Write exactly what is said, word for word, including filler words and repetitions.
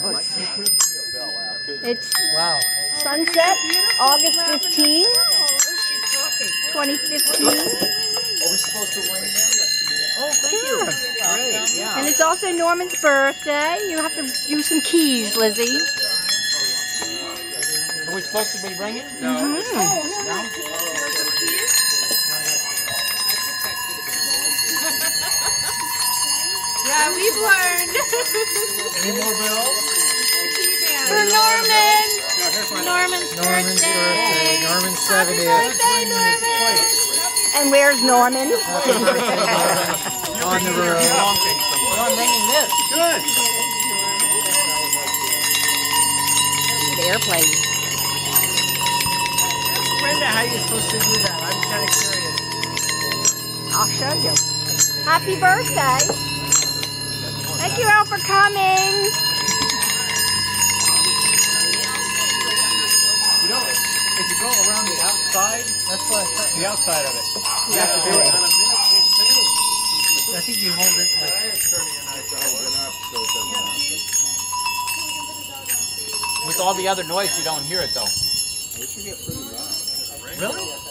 Let's see. It's wow. sunset, August fifteenth, twenty fifteen. Are we supposed to ring them? Oh, thank you. Great, yeah. And it's also Norman's birthday. You have to do some keys, Lizzie. Are we supposed to be ringing? No. Mm-hmm. No? Yeah, we've learned. Any more bells? For Norman. Norman's, Norman's birthday. Norman's seventieth. Happy birthday, Norman. And where's Norman? On the road. I'm ringing this. Good. The airplane. Ask Brenda how you're supposed to do that. I'm kind of curious. I'll show you. Happy birthday. Thank you all for coming. You know, if you go around the outside, that's what I thought, the outside of it. You Yeah. have to do it. I think you hold it like... With all the other noise, you don't hear it though. It should get pretty loud. Really?